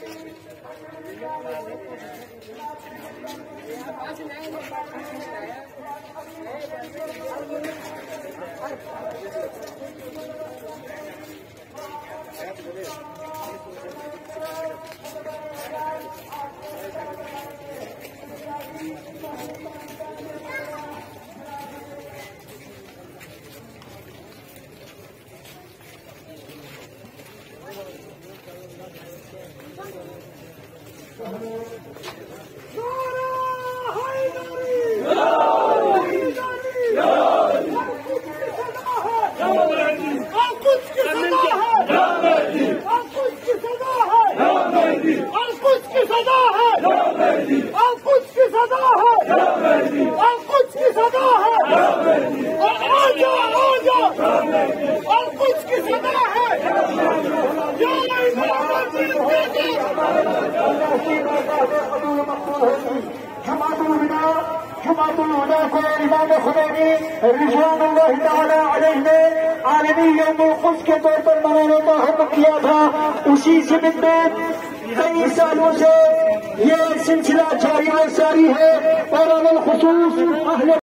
جماعت الہدا کو امام خمینی رضوان اللہ تعالی علیہ نے عالمی یوم القدس کے طور پر منانے کا حکم کیا تھا. اسی ضمن میں کئی سالوں سے یہ سلسلہ جاری و ساری ہے اور بالخصوص اہل